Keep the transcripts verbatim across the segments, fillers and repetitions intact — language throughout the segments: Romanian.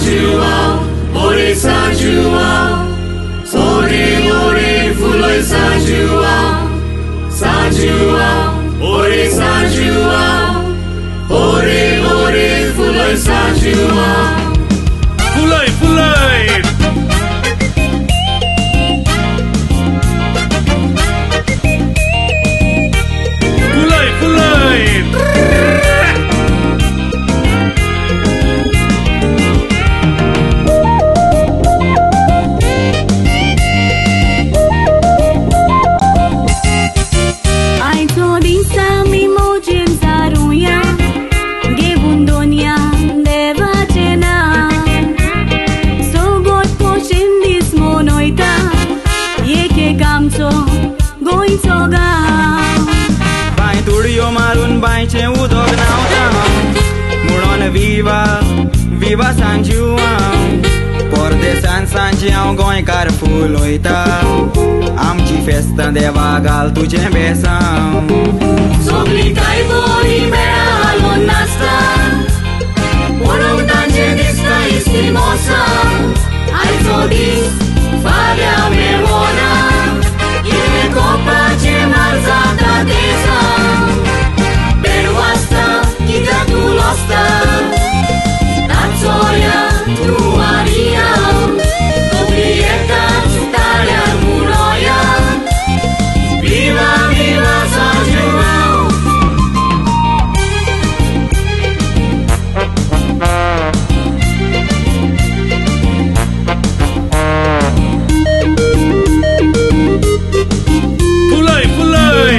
Joao, ore Sao Joao, ore ore fuloi Sao Joao, Sao Joao, ore Sao Joao, ore ore fuloi Sao Joao. Fuloi, fuloi! Fuloi, fuloi! Ai todi sami mojen zaruya, gebun donia deva cena. Sogot pochindis monoita, yeke kamso goinsoga. Bai tudio marun bai che udog nauta, muron viva, viva Sao Joao. Pordesan Sao Joao goi car fuloita, amci festa de vagal tu ce besam. Soglitai boni mera alonasta, unul dange dista istimosa. Ai todis falea memona, e copa ce marzata desa. Pero asta kita tu losta, tanzoia tu Maria, coprieta tarea munoia. Viva, viva Sao Joao. Fuloi, fuloi!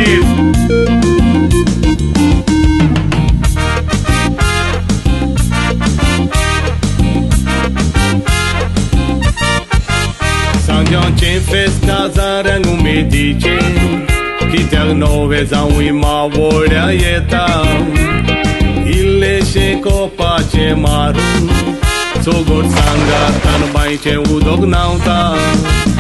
Sao Joao ce festa zarangu me dice, che te nove za uima voria eta. Ille she copa ce maru, sogor sanga tan bai ce udog nauta.